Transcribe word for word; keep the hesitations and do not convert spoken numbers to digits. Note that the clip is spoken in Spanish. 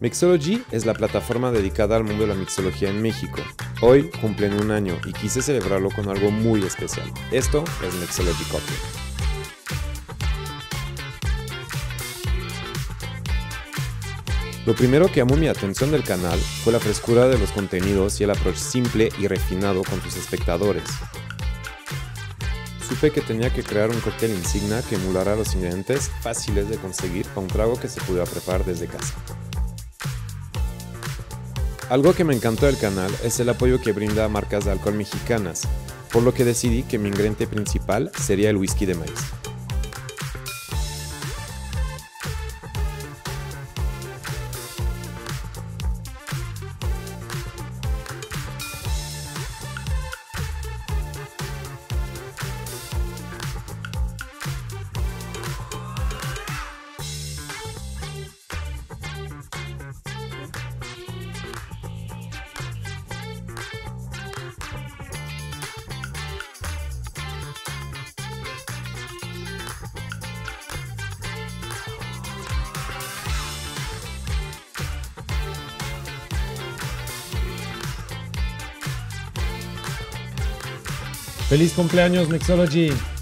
Mixology es la plataforma dedicada al mundo de la mixología en México. Hoy cumplen un año y quise celebrarlo con algo muy especial. Esto es Mixology Cocktail. Lo primero que llamó mi atención del canal fue la frescura de los contenidos y el approach simple y refinado con sus espectadores. Supe que tenía que crear un cóctel insignia que emulara los ingredientes fáciles de conseguir para un trago que se pudiera preparar desde casa. Algo que me encantó del canal es el apoyo que brinda a marcas de alcohol mexicanas, por lo que decidí que mi ingrediente principal sería el whisky de maíz. ¡Feliz cumpleaños, Mixology!